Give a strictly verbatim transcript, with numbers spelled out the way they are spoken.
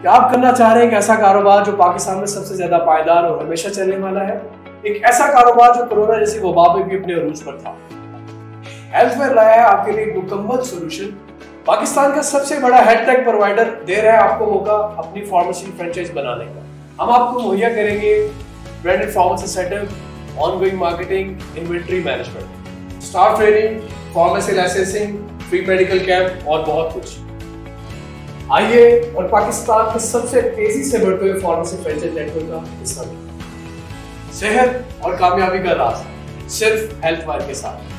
कि आप करना चाह रहे हैं एक ऐसा कारोबार जो पाकिस्तान में सबसे ज्यादा पायदार और हमेशा चलने वाला है, एक ऐसा कारोबार जो कोरोना जैसी वबा में भी अपने अरूज पर था। हेल्थवेयर लाया है आपके लिए एक मुकम्मल सोल्यूशन। पाकिस्तान का सबसे बड़ा हेल्थ टेक प्रोवाइडर दे रहा है आपको मौका अपनी फार्मेसी फ्रेंचाइज बनाने का। हम आपको मुहैया करेंगे branded pharmacy setup, ongoing marketing, inventory management, staff training, pharmacy licensing, free medical camp और बहुत कुछ। आइए और पाकिस्तान के सबसे तेजी से बढ़ते हुए फार्मेसी फ्रेंचाइज नेटवर्क का हिस्सा बनिए। सेहत और कामयाबी का राज सिर्फ हेल्थवेयर के साथ।